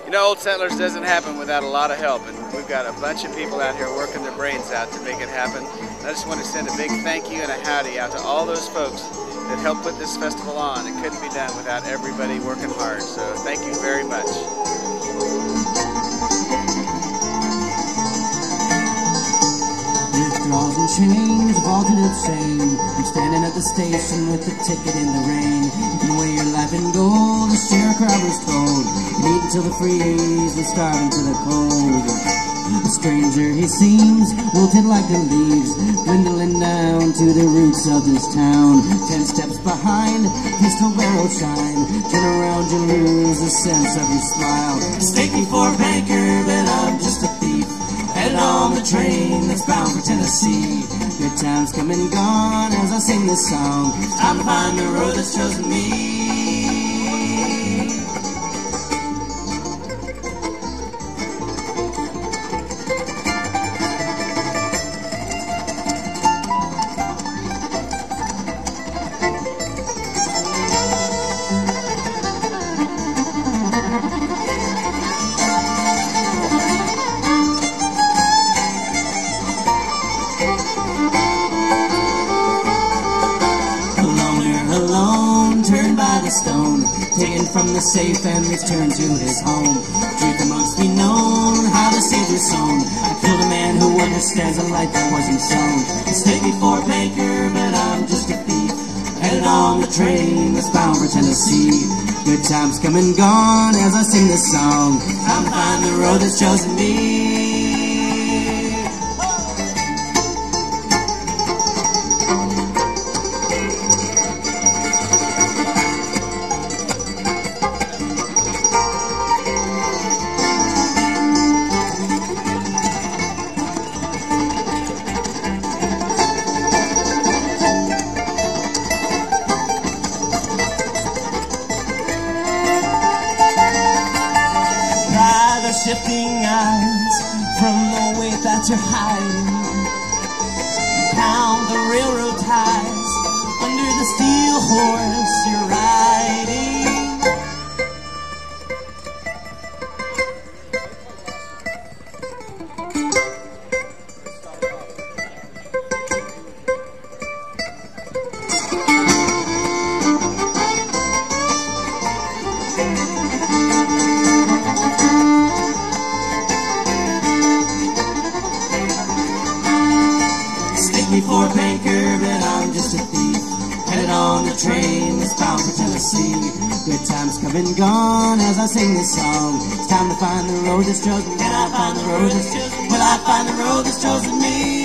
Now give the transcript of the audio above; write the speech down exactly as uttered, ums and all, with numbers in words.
You know, Old Settlers doesn't happen without a lot of help, and we've got a bunch of people out here working their brains out to make it happen. And I just want to send a big thank you and a howdy out to all those folks that helped put this festival on. It couldn't be done without everybody working hard, so thank you very much. Withdrawals and change, vaulted at shame. I'm standing at the station with the ticket in the rain. You can weigh your life in gold, the sharecropper's told. You eat until the freeze and starve into the cold. A stranger he seems, wilted like the leaves, dwindling down to the roots of this town. Ten steps behind, pistol barrel shine. Turn around, you lose the sense of your smile. Stake me for a banker, but I'm just a thief. Headed on the train that's bound for Tennessee. Good times come and gone as I sing this song. It's time to find the road that's chosen me. Stone, taken from the safe and returned to his home. Truth amongst me known, how the Savior sown. I killed a man who understands a light that wasn't shown. Mistake me for a banker, but I'm just a thief. Headed on the train that's bound for Tennessee. Good times come and gone as I sing this song. Time to find the road that's chosen me. Shifting eyes from the weight that you're hiding. Count the railroad ties under the steel horse you're riding. For a banker, but I'm just a thief. Headed on the train that's bound for Tennessee. Good times come and gone as I sing this song. It's time to find the road that's chosen me. Can I find the road that's chosen me? Will I find the road that's chosen me?